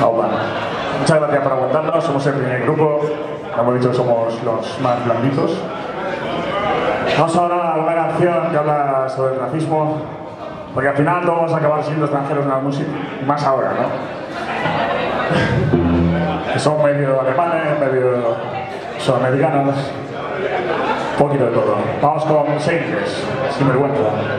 Opa. Muchas gracias por aguantarnos, somos el primer grupo, como hemos dicho somos los más blanditos. Vamos ahora a una canción que habla sobre el racismo, porque al final todos vamos a acabar siendo extranjeros en la música, más ahora, ¿no? Que son medio alemanes, medio sudamericanos, un poquito de todo. Vamos con Seines, sin vergüenza.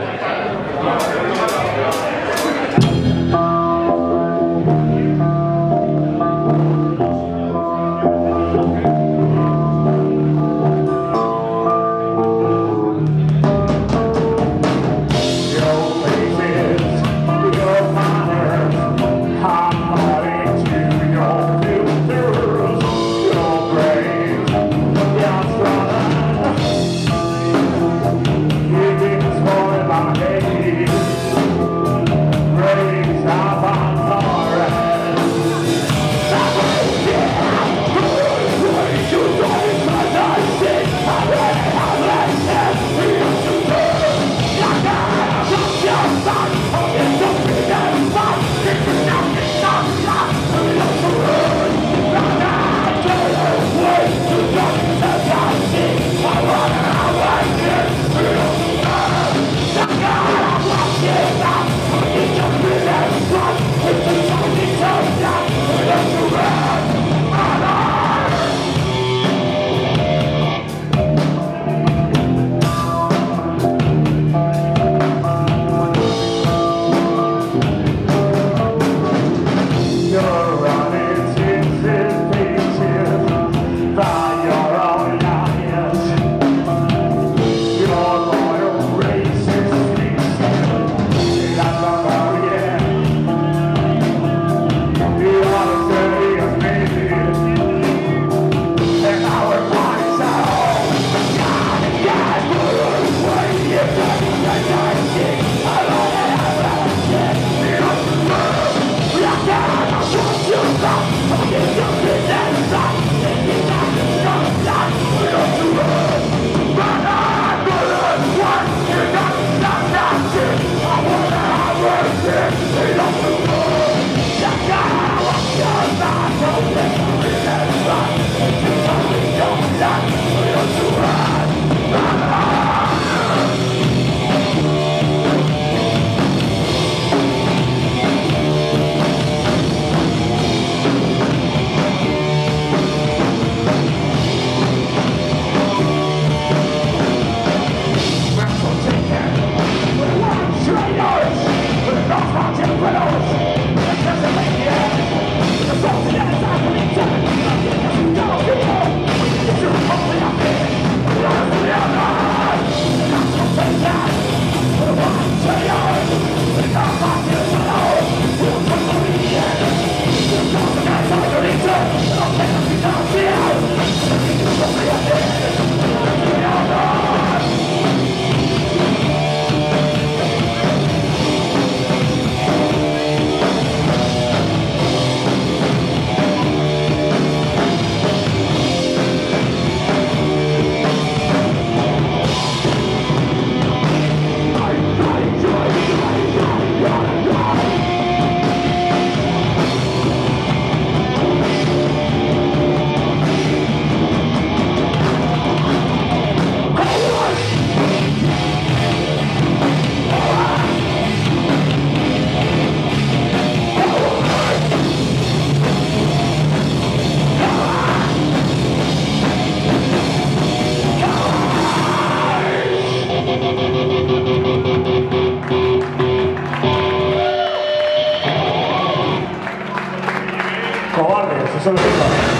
Eso lo digo.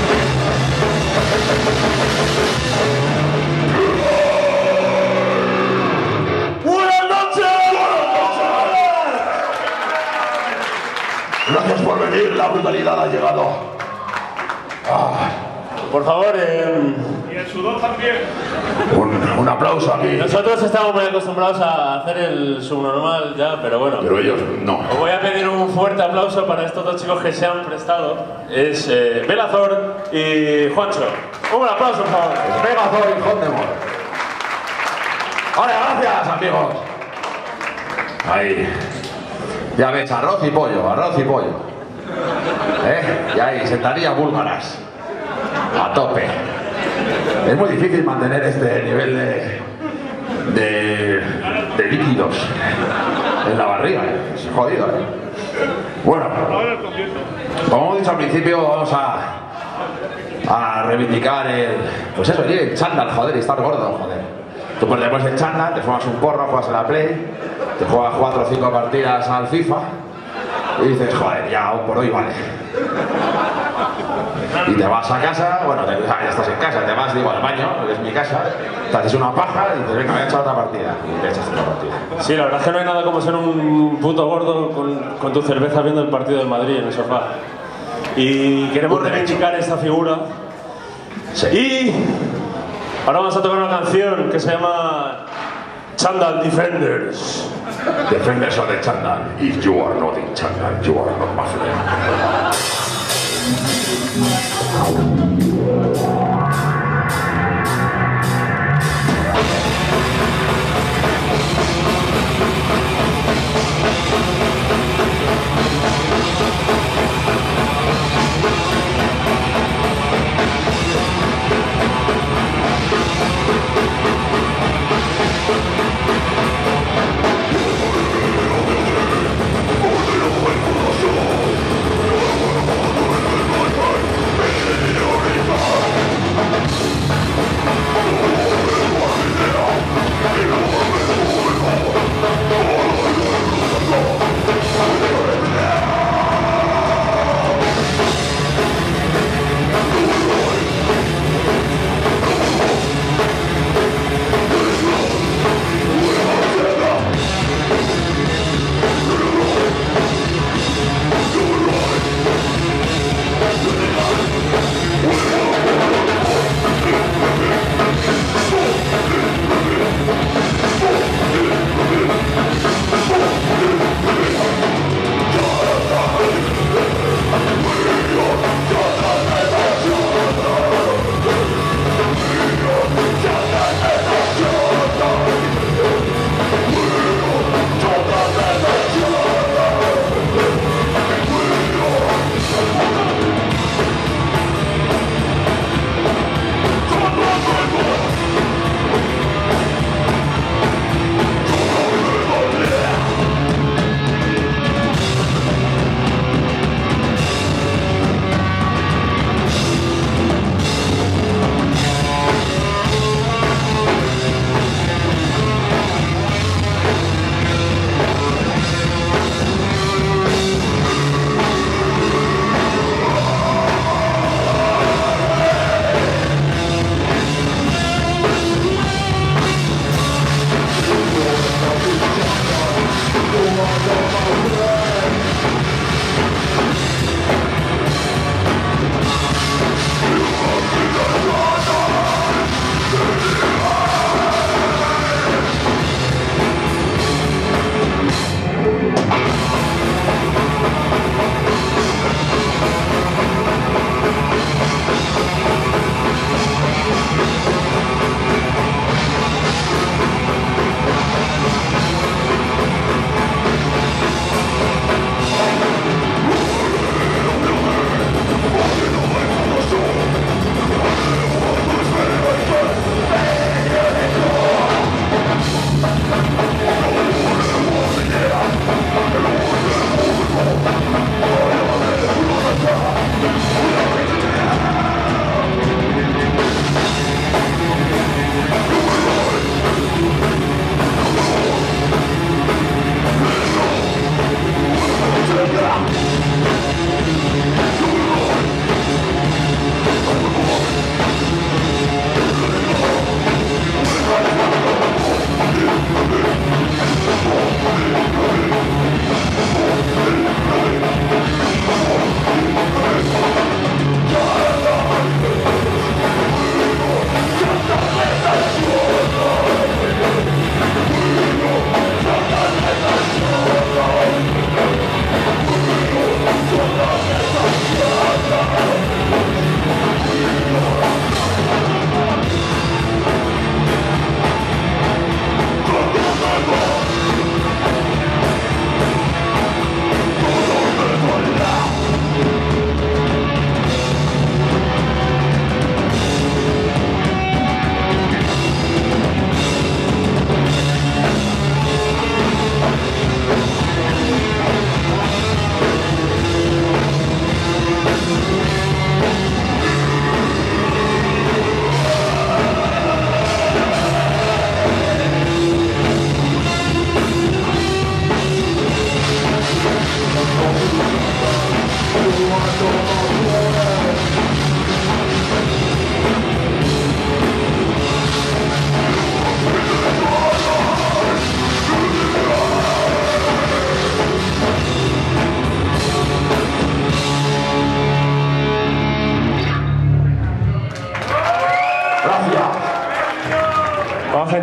¡Buenas noches! Gracias por venir, la brutalidad ha llegado. Por favor, Y el sudor también. Un aplauso aquí. nosotros estamos muy acostumbrados a hacer el subnormal ya, pero bueno. Pero ellos no. Os voy a pedir un fuerte aplauso para estos dos chicos que se han prestado. Es Belazor y Juancho. Un aplauso, por favor. Megazord y Hondemore. Vale, gracias, amigos. Ahí. Ya ves, arroz y pollo, arroz y pollo. Y ahí, sentadillas búlgaras. A tope. Es muy difícil mantener este nivel de líquidos en la barriga. Es jodido, Bueno, como hemos dicho al principio, vamos a reivindicar pues eso, el chándal, joder, y estar gordo, joder. Tú pues te pones el chándal, te fumas un porro, juegas a la Play, te juegas 4 o 5 partidas al FIFA y dices, joder, ya por hoy vale. Y te vas a casa, bueno, ya estás en casa, te vas, digo, al baño, que es mi casa, te haces una paja y dices, venga, voy a echar otra partida. Y te echas otra partida. Sí, la verdad es que no hay nada como ser un puto gordo con tu cerveza viendo el partido del Madrid en el sofá. Y queremos reivindicar esta figura. Sí. Y ahora vamos a tocar una canción que se llama Chandal Defenders. Defenders of the Chandal. If you are not in Chandal, you are not my friend.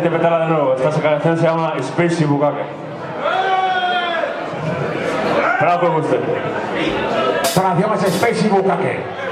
interpretarla de nuevo. Esta canción se llama Space Bukake. Esperad con usted. Esta canción es Space Bukake.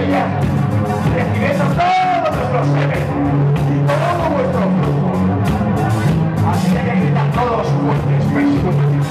estrellas, recibiendo todos nuestros seres y todo vuestro flujo. Así que gritan todos fuertes, fuertes.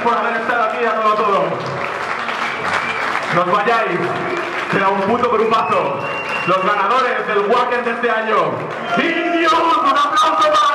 por haber estado aquí dándolo todo. Nos vayáis, queda un puto grupazo. Los ganadores del Wacken de este año. ¡Indios! ¡Un aplauso para